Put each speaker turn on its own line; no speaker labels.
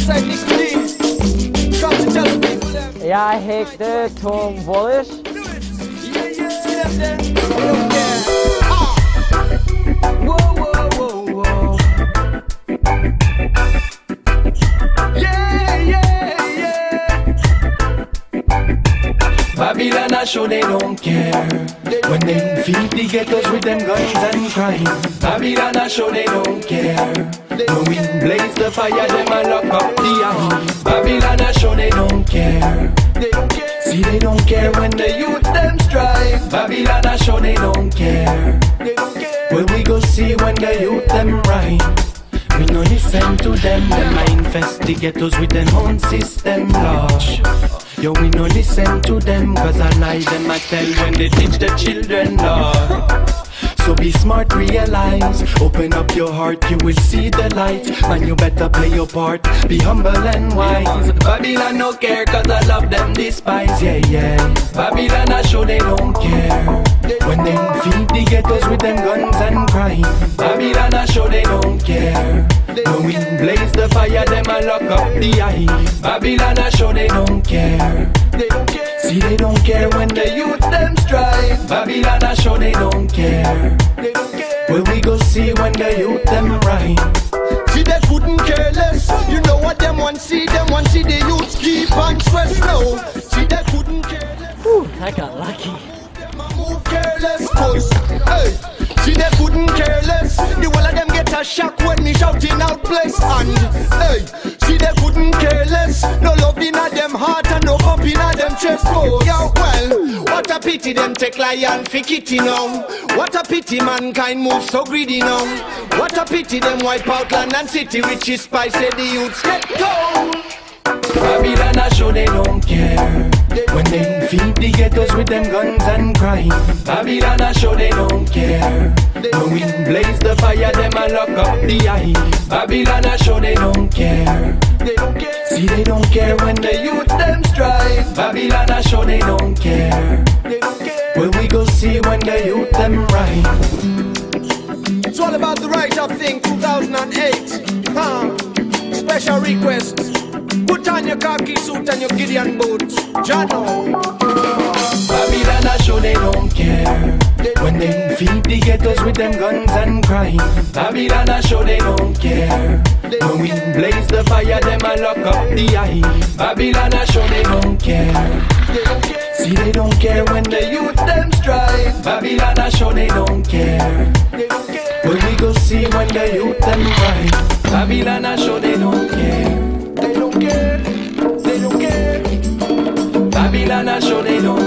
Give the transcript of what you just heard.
alongside Nick D. Come to tell the people them.
Jeg heter Tom Wallace.
Yeah, yeah, see them then. They don't care. Whoa, whoa, whoa, whoa. Yeah, yeah, yeah.
Babylon a show they don't care. When they feed the ghettos with them guns and crime. Babylon a show they don't care. When we blaze the fire, them a lock up the eye. Babylon a show they don't care.
They don't care.
See they don't care when the youth them strike. Babylon a show they don't care.
They don't care.
Well we go see when the youth them right. We no listen to them a infest the ghettos with them own system laws. Yo, we no listen to them, cause I lie them I tell when they teach the children law. So be smart, realize, open up your heart, you will see the light. Man, you better play your part, be humble and wise. Babylon no care, cause I love them despise, yeah, yeah. Babylon I show they don't care. When they feed the ghettos with them guns and crime. Babylon I show they don't care. When we blaze the fire, them I lock up the eye. Babylon I show they don't care.
They don't care.
See they don't care when the youth them strike. Babylon I show they don't care.
They don't care.
Well we go see when the youth them right.
See they couldn't care less. You know what them want see the youth keep on stress now. See they couldn't care less.
Whew, I got lucky.
Them a move careless cause hey. See they couldn't care less. The whole of them get a shock when me shouting out place. And hey, see they couldn't care less. No love in a them heart and no hope in a them chest. Oh, yeah, well, what a pity them take lion fi kitty now. What a pity mankind move so greedy now. What a pity them wipe out land and city, which is spice the youths get cold.
Babylon I show they don't care. When they feed the ghettos with them guns and crime. Babylon I show they don't care. When we blaze the fire, them I lock up the eye. Babylon I show they don't care.
They don't care.
See they don't care when the youth them strike. Babylon I show they don't care.
They don't care.
Well we go see when the youth them right.
It's all about the right up thing 2008. Special request. Put on your khaki suit and your Gideon boots. Jano.
Babylon I show they don't care. When they feed the ghettos with them guns and crime. Babylon I show they don't care. When we blaze the fire, them I lock up the eye. Babylon I show they don't care.
They don't care.
See they don't care when the youth them strike. Babylon I show they don't care.
They don't care.
Well we go see when the youth them right. Babylon I show they don't care.
They don't care. They don't care.
Babylon I show they don't